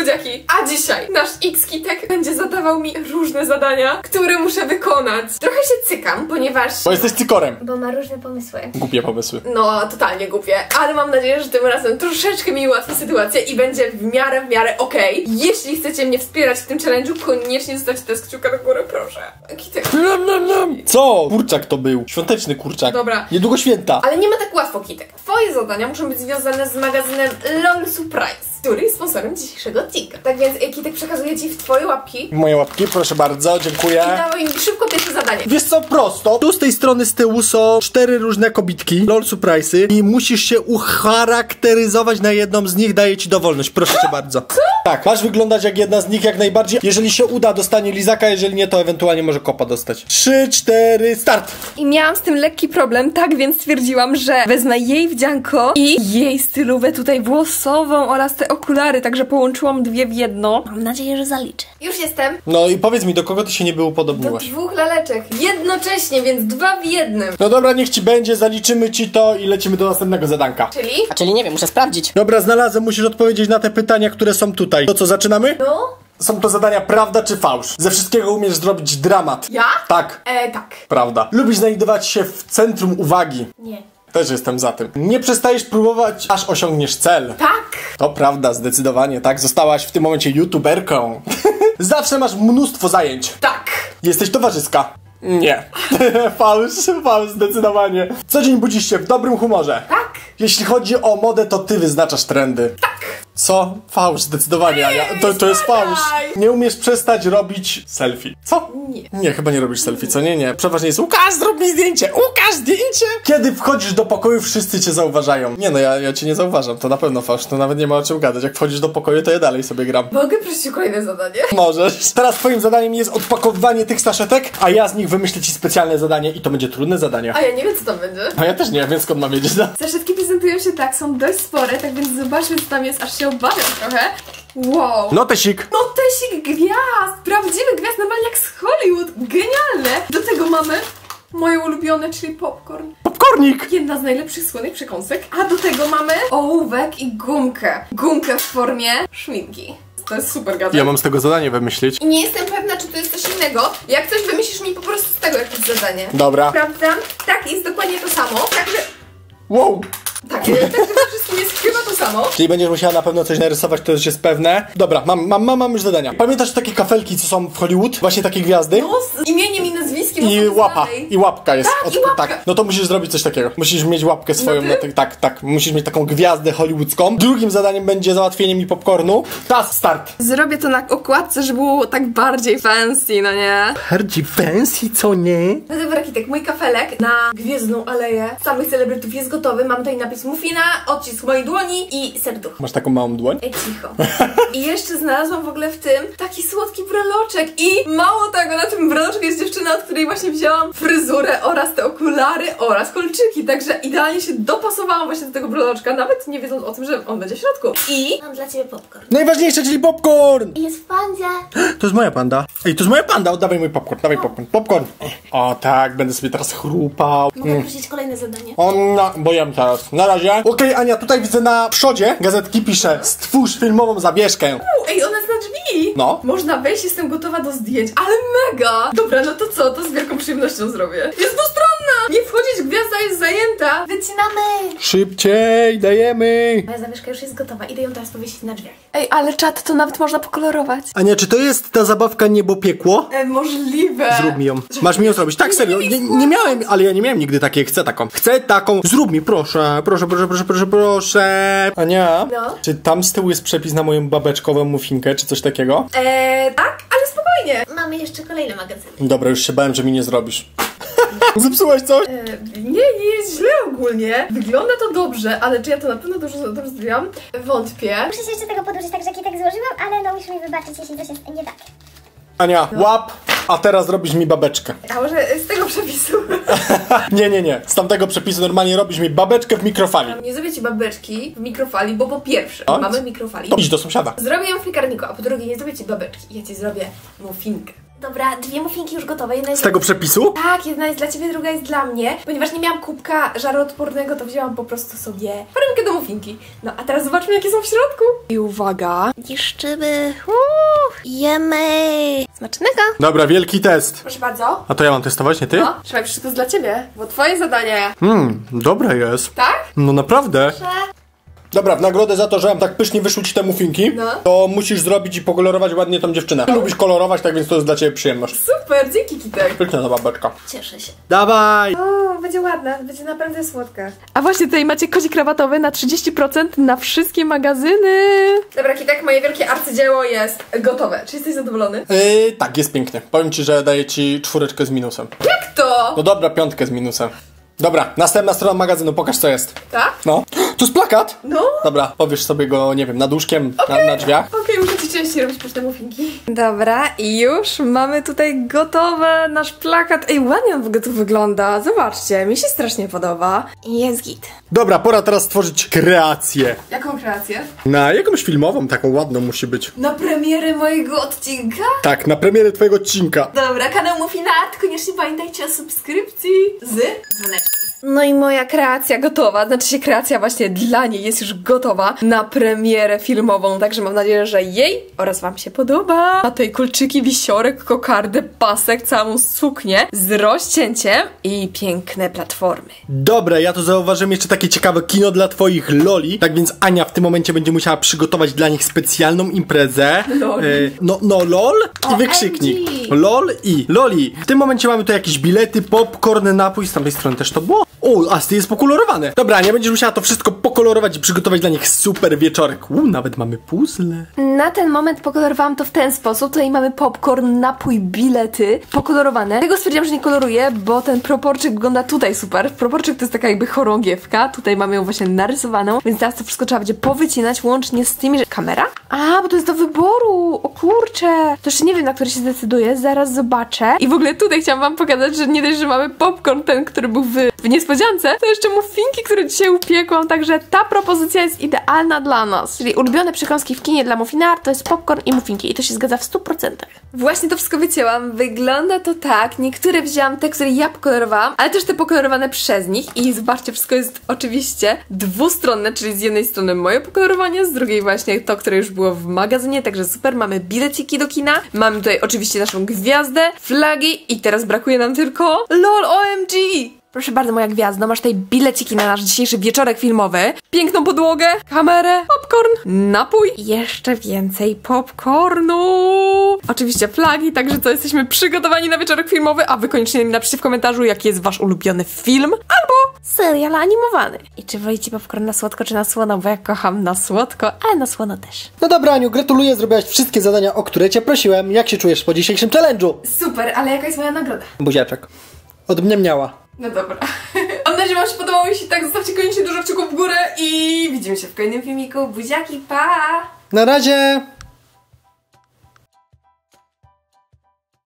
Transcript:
Ludziaki, a dzisiaj nasz X-Kitek będzie zadawał mi różne zadania, które muszę wykonać. Trochę się cykam, ponieważ... Bo jesteś cykorem. Bo ma różne pomysły. Głupie pomysły. No, totalnie głupie, ale mam nadzieję, że tym razem troszeczkę mi ułatwi sytuację i będzie w miarę okej. Jeśli chcecie mnie wspierać w tym challenge'u, koniecznie zostawcie tę kciuka do góry, proszę. Kitek. Co? Kurczak to był. Świąteczny kurczak. Dobra. Niedługo święta. Ale nie ma tak łatwo, Kitek. Twoje zadania muszą być związane z magazynem LOL Surprise, który jest sponsorem dzisiejszego odcinka. Tak więc, Kitek, przekazuję ci w twoje łapki. Moje łapki, proszę bardzo, dziękuję. I dawaj mi szybko pierwsze zadanie. Wiesz co, prosto. Tu z tej strony z tyłu są 4 różne kobitki, LOL Surprise'y i musisz się ucharakteryzować na jedną z nich, daję ci dowolność, proszę cię bardzo. Co? Tak, masz wyglądać jak jedna z nich jak najbardziej. Jeżeli się uda, dostanie lizaka, jeżeli nie, to ewentualnie może kopa dostać. 3, 4, start! I miałam z tym lekki problem, tak więc stwierdziłam, że wezmę jej wdzianko i jej stylówę tutaj włosową oraz te okulary, także połączyłam dwie w jedno. Mam nadzieję, że zaliczę. Już jestem. No i powiedz mi, do kogo ty się niby Do upodobniłaś? 2 laleczek. Jednocześnie, więc 2 w jednym. No dobra, niech ci będzie, zaliczymy ci to i lecimy do następnego zadanka. Czyli? Czyli nie wiem, muszę sprawdzić. Dobra, znalazłem, musisz odpowiedzieć na te pytania, które są tutaj. To co, zaczynamy? No? Są to zadania prawda czy fałsz? Ze wszystkiego umiesz zrobić dramat. Ja? Tak. Tak. Prawda. Lubisz znajdować się w centrum uwagi. Nie. Też jestem za tym. Nie przestajesz próbować, aż osiągniesz cel. Tak. To prawda, zdecydowanie, tak. Zostałaś w tym momencie youtuberką. Zawsze masz mnóstwo zajęć. Tak. Jesteś towarzyska. Nie. Fałsz, zdecydowanie. Co dzień budzisz się w dobrym humorze. Tak. Jeśli chodzi o modę, to ty wyznaczasz trendy. Tak. Co? Fałsz, zdecydowanie, Ania. To jest fałsz. Nie umiesz przestać robić selfie. Co? Nie. Nie, chyba nie robisz selfie, co? Nie. Przeważnie jest Łukasz, zrób mi zdjęcie! Łukasz, zdjęcie! Kiedy wchodzisz do pokoju, wszyscy cię zauważają. Nie no, ja cię nie zauważam, to na pewno fałsz, to nawet nie ma o czym gadać. Jak wchodzisz do pokoju, to ja dalej sobie gram. Mogę prosić o kolejne zadanie? Możesz. Teraz twoim zadaniem jest odpakowywanie tych saszetek, a ja z nich wymyślę ci specjalne zadanie i to będzie trudne zadanie. A ja nie wiem, co tam będzie. A ja też nie, więc skąd mam wiedzieć? No? Saszetki prezentują się tak, są dość spore, tak więc zobaczmy, co tam jest, aż się obawiam trochę. Wow. Notesik. Notesik gwiazd! Prawdziwy gwiazd, normalnie jak z Hollywood. Genialne! Do tego mamy moje ulubione, czyli popcorn. Popcornik. Jedna z najlepszych słonych przekąsek. A do tego mamy ołówek i gumkę. Gumkę w formie szminki. To jest super gadane. Ja mam z tego zadanie wymyślić. I nie jestem pewna, czy to jest coś innego. Jak coś wymyślisz mi po prostu z tego jakieś zadanie. Dobra. Sprawdzam. Tak, jest dokładnie to samo. Także... Wow. Tak, także we wszystkim jest chyba to samo. Czyli będziesz musiała na pewno coś narysować, to już jest pewne. Dobra, mam już zadania. Pamiętasz takie kafelki, co są w Hollywood? Właśnie takie gwiazdy? No, z imieniem i nazwiskiem. I osoby łapa, znanej. i łapka jest. Tak, i łapka. Tak, no to musisz zrobić coś takiego. Musisz mieć łapkę swoją No na tych, tak. Musisz mieć taką gwiazdę hollywoodzką. Drugim zadaniem będzie załatwienie mi popcornu. Czas, start. Zrobię to na okładce, żeby było tak bardziej fancy, no nie? Bardziej fancy, co nie? No dobra, Kitek, mój kafelek na Gwiezdną Aleję samych celebrytów jest gotowy. Mam tutaj napis Muffina, odcisk mojej dłoni i serduch. Masz taką małą dłoń? Ej, cicho. I jeszcze znalazłam w ogóle w tym taki słodki breloczek. I mało tego, na tym breloczku jest dziewczyna, od której właśnie wzięłam fryzurę oraz te okulary oraz kolczyki. Także idealnie się dopasowałam właśnie do tego breloczka, nawet nie wiedząc o tym, że on będzie w środku. I... Mam dla ciebie popcorn. Najważniejsze, czyli popcorn! I jest w pandzie. To jest moja panda. Ej, to jest moja panda, oddawaj mój popcorn, dawaj popcorn. Popcorn. O tak, będę sobie teraz chrupał. Mogę prosić kolejne zadanie. Bo jem teraz. Na razie. Okej, Ania, tutaj widzę na przodzie gazetki pisze: stwórz filmową zawieszkę. Ej, ona jest na drzwi! No. Można wejść, jestem gotowa do zdjęć, ale mega! Dobra, no to co? To z wielką przyjemnością zrobię. Jest dwustronna! Nie wchodzić, gwiazda jest zajęta! Wycinamy. Szybciej, dajemy. Moja zawieszka już jest gotowa. Idę ją teraz powiesić na drzwiach. Ej, ale czat to nawet można pokolorować. Ania, czy to jest ta zabawka niebo-piekło? Możliwe. Zrób mi ją. Masz mi ją zrobić. Tak, serio. Nie miałem, ale ja nie miałem nigdy takiej. Chcę taką. Chcę taką. Zrób mi, proszę. Proszę. Ania, No? czy tam z tyłu jest przepis na moją babeczkową muffinkę, czy coś takiego? Tak, ale spokojnie. Mamy jeszcze kolejne magazyny. Dobra, już się bałem, że mi nie zrobisz. Zepsułaś coś? Nie jest źle ogólnie. Wygląda to dobrze, ale czy ja to na pewno dobrze zrobiłam? Wątpię. Muszę się jeszcze tego podłożyć, tak że Kitek złożyłam, ale no musisz mi wybaczyć, jeśli coś jest nie tak. Ania, łap, a teraz robisz mi babeczkę. A może z tego przepisu? Nie. Z tamtego przepisu normalnie robisz mi babeczkę w mikrofali. Nie zrobię ci babeczki w mikrofali, bo po pierwsze, mamy mikrofali. To idź do sąsiada. Zrobię ją w piekarniku, a po drugie nie zrobię ci babeczki. Ja ci zrobię muffinkę. Dobra, 2 muffinki już gotowe. Jedna jest Z tego przepisu? Tak, jedna jest dla ciebie, druga jest dla mnie. Ponieważ nie miałam kubka żaroodpornego, to wzięłam po prostu sobie foremkę do muffinki. No a teraz zobaczmy, jakie są w środku. I uwaga. niszczymy. Jemy. Smacznego. Dobra, wielki test. Proszę bardzo. A to ja mam testować, nie ty? No, trzeba przecież to jest dla ciebie, bo twoje zadanie. Dobre jest. Tak? No naprawdę. Dobra, w nagrodę za to, że nam tak pysznie wyszły ci te muffinki, No. to musisz zrobić i pokolorować ładnie tą dziewczynę. Lubisz kolorować, tak więc to jest dla ciebie przyjemność. Super, dzięki Kitek. Piękna ta babeczka. Cieszę się. Dawaj! O, będzie ładna, będzie naprawdę słodka. A właśnie tutaj macie kozik krawatowy na 30% na wszystkie magazyny. Dobra, Kitek, moje wielkie arcydzieło jest gotowe. Czy jesteś zadowolony? Tak, jest pięknie. Powiem ci, że daję ci 4 z minusem. Jak to? No dobra, 5 z minusem. Dobra, następna strona magazynu, pokaż co jest. Tak? No. Tu jest plakat! No. Dobra, powiesz sobie go, nie wiem, nad łóżkiem, na drzwiach. Okej, muszę ci częściej robić pyszne muffinki. Dobra, i już mamy tutaj gotowe nasz plakat. Ej, ładnie on w ogóle tu wygląda. Zobaczcie, mi się strasznie podoba. Jest git. Dobra, pora teraz stworzyć kreację. Jaką kreację? Na jakąś filmową, taką ładną musi być. Na premierę mojego odcinka? Tak, na premierę twojego odcinka. Dobra, kanał Muffinart, koniecznie pamiętajcie o subskrypcji z dzwoneczkiem. No i moja kreacja gotowa, znaczy się kreacja właśnie dla niej jest już gotowa na premierę filmową, także mam nadzieję, że jej oraz wam się podoba. Ma tutaj kolczyki, wisiorek, kokardę, pasek, całą suknię z rozcięciem i piękne platformy. Dobra, ja tu zauważyłem jeszcze takie ciekawe kino dla twoich loli. Tak więc Ania w tym momencie będzie musiała przygotować dla nich specjalną imprezę. Loli. LOL i wykrzyknik. LOL i Loli. W tym momencie mamy tu jakieś bilety, popcorn, napój. Z tamtej strony też to było. O, a z tej jest pokolorowane. Dobra, nie będziesz musiała to wszystko pokolorować i przygotować dla nich super wieczorek. Nawet mamy puzzle. Na ten moment pokolorowałam to w ten sposób. Tutaj mamy popcorn, napój, bilety pokolorowane. Tego stwierdziłam, że nie koloruję, bo ten proporczyk wygląda tutaj super. Proporczyk to jest taka jakby chorągiewka. Tutaj mamy ją właśnie narysowaną, więc teraz to wszystko trzeba będzie powycinać łącznie z tymi, że... Kamera? A, bo to jest do wyboru. O kurczę. To jeszcze nie wiem, na który się zdecyduję. Zaraz zobaczę. I w ogóle tutaj chciałam wam pokazać, że nie dość, że mamy popcorn ten, który był w niespodziance, to jeszcze muffinki, które dzisiaj upiekłam, także ta propozycja jest idealna dla nas. Czyli ulubione przekąski w kinie dla Muffinart to jest popcorn i muffinki i to się zgadza w 100%. Właśnie to wszystko wycięłam. Wygląda to tak. Niektóre wzięłam te, które ja pokolorowałam, ale też te pokolorowane przez nich i zobaczcie, wszystko jest oczywiście dwustronne, czyli z jednej strony moje pokolorowanie, z drugiej właśnie to, które już było w magazynie, także super. Mamy bileciki do kina, mamy tutaj oczywiście naszą gwiazdę, flagi i teraz brakuje nam tylko LOL OMG! Proszę bardzo, moja gwiazdo, masz tutaj bileciki na nasz dzisiejszy wieczorek filmowy, piękną podłogę, kamerę, popcorn, napój i jeszcze więcej popcornu. Oczywiście flagi, także to jesteśmy przygotowani na wieczorek filmowy, a wy koniecznie napiszcie w komentarzu, jaki jest wasz ulubiony film albo serial animowany. I czy wolicie popcorn na słodko czy na słono, bo ja kocham na słodko, ale na słono też. No dobra, Aniu, gratuluję, zrobiłaś wszystkie zadania, o które cię prosiłem. Jak się czujesz po dzisiejszym challenge'u? Super, ale jaka jest moja nagroda? Buziaczek. Od mnie miała. No dobra. Mam nadzieję, że wam się podobało. Jeśli tak, zostawcie koniecznie dużo kciuków w górę i widzimy się w kolejnym filmiku. Buziaki, pa! Na razie!